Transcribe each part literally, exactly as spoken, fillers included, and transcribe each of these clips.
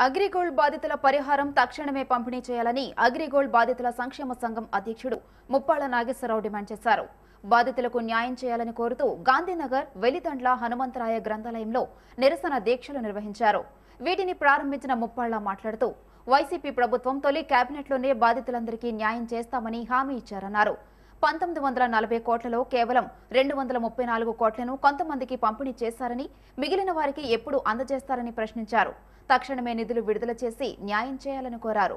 అగ్రిగోల్డ్ బాధితుల పరిహారం తక్షణమే పంపిణీ చేయాలని అగ్రిగోల్డ్ బాధితుల సంక్షేమ సంఘం అధ్యక్షుడు ముప్పాళ్ల నాగేశ్వరరావు డిమాండ్ చేశారు. బాధితులకు న్యాయం చేయాలని కోరుతూ గాంధీనగర్ వెలిదండ్ల హనుమంతరాయ గ్రంథాలయంలో నిరసన దీక్షలు నిర్వహించారు. వీటిని ప్రారంభించిన ముప్పాళ్ల మాట్లాడుతూ వైసీపీ ప్రభుత్వం తొలి కేబినెట్లోనే బాధితులందరికీ న్యాయం చేస్తామని హామీ ఇచ్చారన్నారు. పంతొమ్మిది వందల నలభై కోట్లలో కేవలం రెండు వందల ముప్పై నాలుగు కోట్లను కొంతమందికి పంపిణీ చేశారని, మిగిలిన వారికి ఎప్పుడు అందజేస్తారని ప్రశ్నించారు. తక్షణమే నిధులు విడుదల చేసి న్యాయం చేయాలని కోరారు.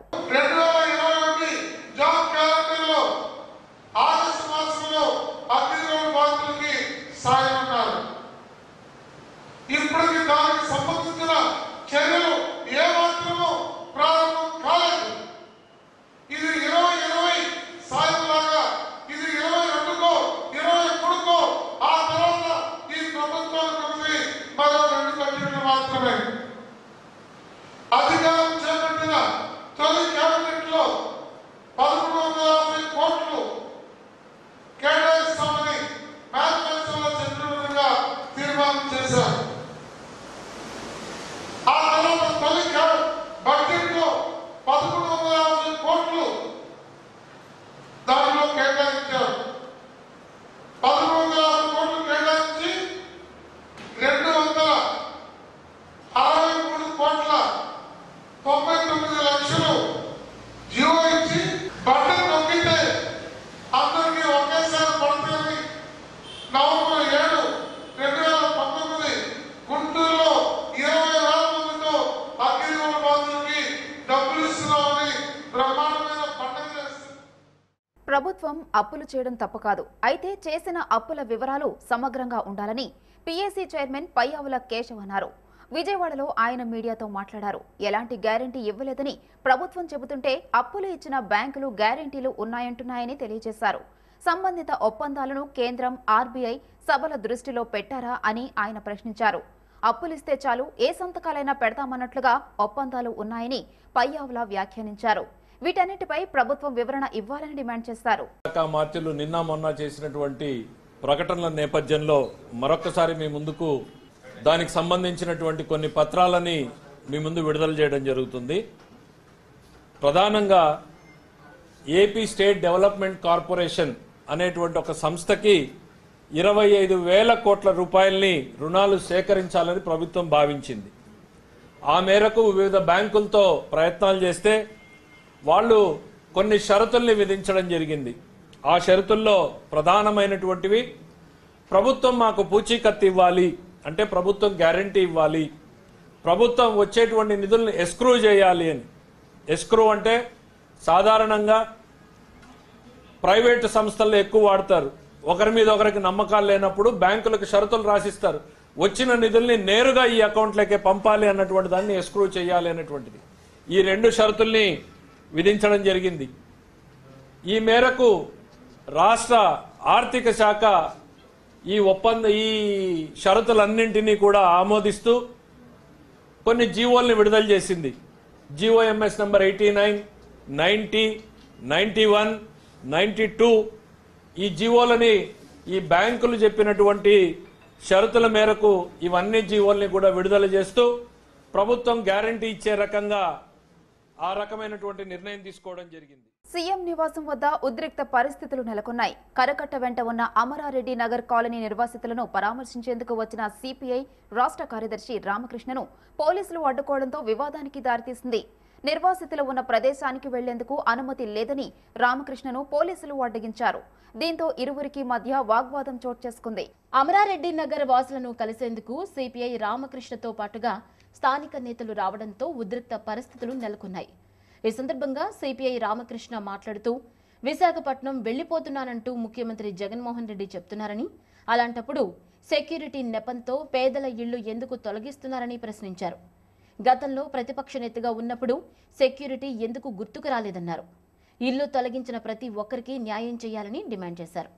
అధికారం చేపట్టిన తొలి కేబినెట్ లో పదకొండు వందల యాభై కోట్లు కేటాయిస్తామని మేనిఫెస్టోలో చెప్పిన విధంగా తీర్మానం చేశారు. ఆ తర్వాత తొలి బడ్జెట్ లో పదకొండు వందల యాభై కోట్లు దానిలో కేటాయించారు. పదకొండు వందల యాభై కోట్లు కేటాయించి రెండు వందల అరవై మూడు కోట్ల తొంభై తొమ్మిది లక్షలు జీవో ఇచ్చి బట్టలు నొక్కితే అందరికీ ఒకేసారి పడుతుంది. నవంబర్ ఏడు రెండు వేల పంతొమ్మిది గుంటూరులో ఇరవై వేల మందితో అగ్రిగోల్డ్ బాధితులకి డబ్బులు ఇస్తున్నామని బ్రహ్మాండమైన పండుగ చేస్తుంది. ప్రభుత్వం అప్పులు చేయడం తప్పు కాదు, అయితే చేసిన అప్పుల వివరాలు సమగ్రంగా ఉండాలని పీఏసీ చైర్మన్ పయ్యావుల కేశవ్ అన్నారు. విజయవాడలో ఆయన మీడియాతో మాట్లాడారు. ఎలాంటి గ్యారంటీ ఇవ్వలేదని ప్రభుత్వం చెబుతుంటే అప్పులు ఇచ్చిన బ్యాంకులు గ్యారంటీలు ఉన్నాయంటున్నాయని తెలియజేశారు. సంబంధిత ఒప్పందాలను కేంద్రం, ఆర్బీఐ సభల దృష్టిలో పెట్టారా అని ఆయన ప్రశ్నించారు. అప్పులిస్తే చాలు, ఏ సంతకాలైనా పెడతామన్నట్లుగా ఒప్పందాలు ఉన్నాయని పయ్యావుల వ్యాఖ్యానించారు. వీటన్నిటిపై ప్రభుత్వం వివరణ ఇవ్వాలని డిమాండ్ చేశారు. మార్చిలు నిన్న మొన్న చేసినటువంటి ప్రకటనల నేపథ్యంలో మరొకసారి మీ ముందుకు దానికి సంబంధించినటువంటి కొన్ని పత్రాలని మీ ముందు విడుదల చేయడం జరుగుతుంది. ప్రధానంగా ఏపీ స్టేట్ డెవలప్మెంట్ కార్పొరేషన్ అనేటువంటి ఒక సంస్థకి ఇరవై ఐదు వేల కోట్ల రూపాయల్ని రుణాలు సేకరించాలని ప్రభుత్వం భావించింది. ఆ మేరకు వివిధ బ్యాంకులతో ప్రయత్నాలు చేస్తే వాళ్ళు కొన్ని షరతుల్ని విధించడం జరిగింది. ఆ షరతుల్లో ప్రధానమైనటువంటివి, ప్రభుత్వం మాకు పూచీకత్తు ఇవ్వాలి, అంటే ప్రభుత్వం గ్యారంటీ ఇవ్వాలి, ప్రభుత్వం వచ్చేటువంటి నిధులను ఎస్క్రూ చేయాలి అని. ఎస్క్రూ అంటే సాధారణంగా ప్రైవేటు సంస్థల్లో ఎక్కువ వాడతారు. ఒకరి మీద ఒకరికి నమ్మకాలు లేనప్పుడు బ్యాంకులకు షరతులు రాసిస్తారు. వచ్చిన నిధుల్ని నేరుగా ఈ అకౌంట్లకే పంపాలి అన్నటువంటి దాన్ని ఎస్క్రూ చేయాలి అనేటువంటిది. ఈ రెండు షరతుల్ని విధించడం జరిగింది. ఈ మేరకు రాష్ట్ర ఆర్థిక శాఖ ఈ ఒప్పంద ఈ షరతులన్నింటినీ కూడా ఆమోదిస్తూ కొన్ని జీవోల్ని విడుదల చేసింది. GO MS number eighty nine ninety ninety one ninety two ఈ జీవోలని ఈ బ్యాంకులు చెప్పినటువంటి షరతుల మేరకు ఇవన్నీ జీవోల్ని కూడా విడుదల చేస్తూ ప్రభుత్వం గ్యారంటీ ఇచ్చే రకంగా ఆ రకమైనటువంటి నిర్ణయం తీసుకోవడం జరిగింది. సీఎం నివాసం వద్ద ఉద్రిక్త పరిస్థితులు నెలకొన్నాయి. కరకట్ట వెంట ఉన్న అమరారెడ్డి నగర్ కాలనీ నిర్వాసితులను పరామర్శించేందుకు వచ్చిన సిపిఐ రాష్ట్ర కార్యదర్శి రామకృష్ణను పోలీసులు అడ్డుకోవడంతో వివాదానికి దారితీసింది. నిర్వాసితులు ఉన్న ప్రదేశానికి వెళ్లేందుకు అనుమతి లేదని రామకృష్ణను పోలీసులు అడ్డగించారు. దీంతో ఇరువురికి మధ్య వాగ్వాదం చోటు చేసుకుంది. అమరారెడ్డి నగర్ వాసులను కలిసేందుకు సిపిఐ రామకృష్ణతో పాటుగా స్థానిక నేతలు రావడంతో ఉద్రిక్త పరిస్థితులు నెలకొన్నాయి. ఈ సందర్భంగా సిపిఐ రామకృష్ణ మాట్లాడుతూ, విశాఖపట్నం వెళ్లిపోతున్నానంటూ ముఖ్యమంత్రి జగన్మోహన్ రెడ్డి చెప్తున్నారని, అలాంటప్పుడు సెక్యూరిటీ నెపంతో పేదల ఇళ్లు ఎందుకు తొలగిస్తున్నారని ప్రశ్నించారు. గతంలో ప్రతిపక్ష నేతగా ఉన్నప్పుడు సెక్యూరిటీ ఎందుకు గుర్తుకు రాలేదన్నారు. ఇల్లు తొలగించిన ప్రతి ఒక్కరికి న్యాయం చేయాలని డిమాండ్ చేశారు.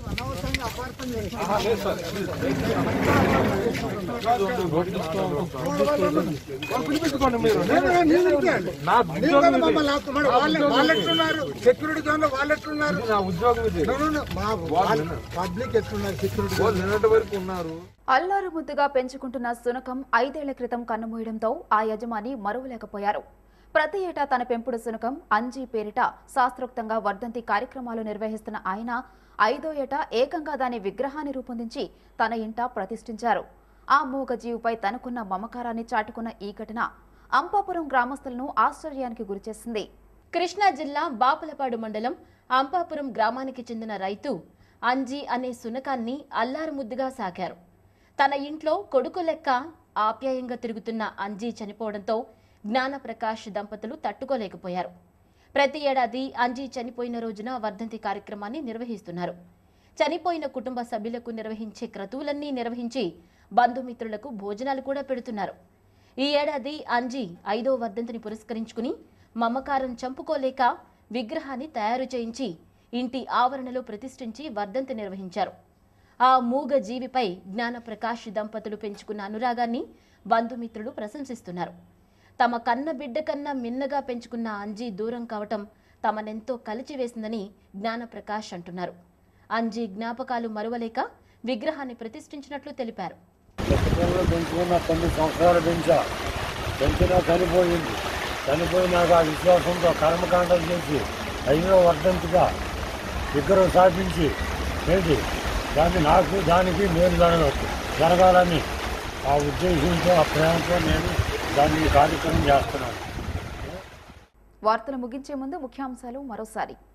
సెక్యూరిటీ జోన్ లో వాళ్ళు ఎట్లున్నారు, పబ్లిక్ ఎట్లున్నారు, సెక్యూరిటీ వరకు ఉన్నారు. అల్లారు ముద్దుగా పెంచుకుంటున్న సునకం ఐదేళ్ల క్రితం కన్నుమూయడంతో ఆ యజమాని మరువలేకపోయారు. ప్రతి ఏటా తన పెంపుడు సునకం అంజీ పేరిట శాస్త్రోక్తంగా వర్ధంతి కార్యక్రమాలు నిర్వహిస్తున్న ఆయన ఐదో ఏటా ఏకంగా దాని విగ్రహాన్ని రూపొందించి తన ఇంట ప్రతిష్ఠించారు. ఆ మూగ జీవిపై తనకున్న మమకారాన్ని చాటుకున్న ఈ ఘటన అంపాపురం గ్రామస్తులను ఆశ్చర్యానికి గురిచేసింది. కృష్ణా జిల్లా బాపులపాడు మండలం అంపాపురం గ్రామానికి చెందిన రైతు అంజీ అనే సునకాన్ని అల్లారు ముద్దుగా సాకారు. తన ఇంట్లో కొడుకు లెక్క ఆప్యాయంగా తిరుగుతున్న అంజీ చనిపోవడంతో జ్ఞానప్రకాష్ దంపతులు తట్టుకోలేకపోయారు. ప్రతి ఏడాది అంజీ చనిపోయిన రోజున వర్ధంతి కార్యక్రమాన్ని నిర్వహిస్తున్నారు. చనిపోయిన కుటుంబ సభ్యులకు నిర్వహించే క్రతువులన్నీ నిర్వహించి బంధుమిత్రులకు భోజనాలు కూడా పెడుతున్నారు. ఈ ఏడాది అంజీ ఐదో వర్ధంతిని పురస్కరించుకుని మమకారం చంపుకోలేక విగ్రహాన్ని తయారు చేయించి ఇంటి ఆవరణలో ప్రతిష్ఠించి వర్ధంతి నిర్వహించారు. ఆ మూగ జీవిపై జ్ఞానప్రకాష్ దంపతులు పెంచుకున్న అనురాగాన్ని బంధుమిత్రులు ప్రశంసిస్తున్నారు. తమ కన్న బిడ్డ కన్నా మిన్నగా పెంచుకున్న అంజీ దూరం కావటం తమనెంతో కలిచివేసిందని జ్ఞానప్రకాష్ అంటున్నారు. అంజీ జ్ఞాపకాలు మరువలేక విగ్రహాన్ని ప్రతిష్ఠించినట్లు తెలిపారు. పెంచుకున్న తొమ్మిది సంవత్సరాలు పెంచా పెంచినా చనిపోయింది. చనిపోయినాక ఆ విశ్వాసంతో కర్మకాండలు చేసి ఐదో వర్ధంతిగా విగ్రహం స్థాపించి ఏంటి దాన్ని నాకు దానికి మేలు జరగవచ్చు జరగాలని ఆ ఉద్దేశంతో ఆ ప్రేమతో నేను దాన్ని కార్యక్రమం చేస్తున్నాను. వార్తలు ముగించే ముందు ముఖ్యాంశాలు మరోసారి.